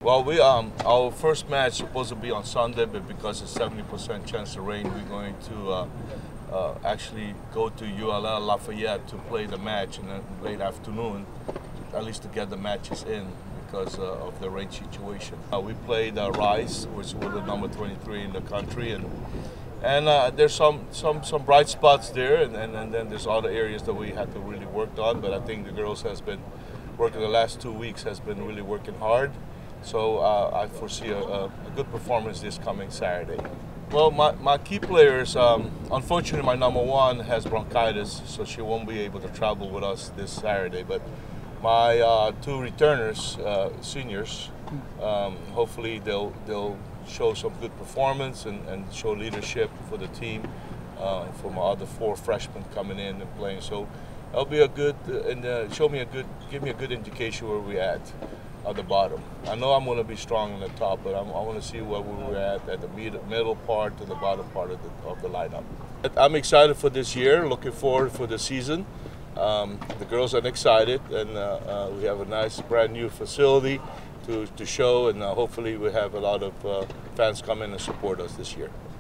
Well, our first match is supposed to be on Sunday, but because it's 70% chance of rain, we're going to actually go to ULL Lafayette to play the match in the late afternoon, at least to get the matches in because of the rain situation. We played Rice, which was the number 23 in the country, and there's some bright spots there, and then there's other areas that we had to really work on. But I think the girls has been working the last 2 weeks, has been really working hard. So I foresee a good performance this coming Saturday. Well, my key players, unfortunately my number one has bronchitis, so she won't be able to travel with us this Saturday. But my two returners, seniors, hopefully they'll show some good performance and show leadership for the team, for my other four freshmen coming in and playing. So that'll be a good, give me a good indication where we're at the bottom. I know I'm going to be strong on the top, but I want to see where we're at the middle part to the bottom part of the lineup. I'm excited for this year, looking forward for the season. The girls are excited, and we have a nice brand new facility to show, and hopefully we have a lot of fans come in and support us this year.